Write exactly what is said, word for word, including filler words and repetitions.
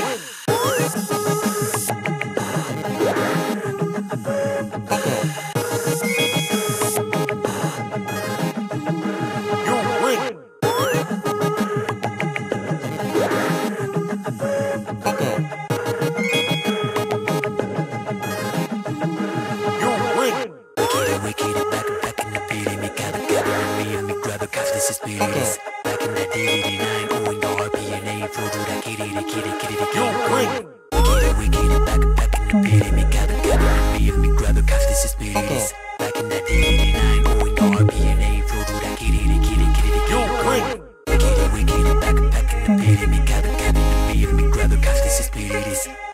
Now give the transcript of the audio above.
This is Speedies. Back in that D V D nine, owing the R P and A, flow through that kitty, the kitty, kitty, the kitty. We get it, we get it, back, back in the pit, and me gather, gather, and me, and me grab a cause this is Speedies. Back in that D V D nine, owing the R P and A, flow through that kitty, the kitty, kitty, the kitty. We get it, we get it, back, back in the pit, and me gather, gather, and me, and me grab a cause this is Speedies.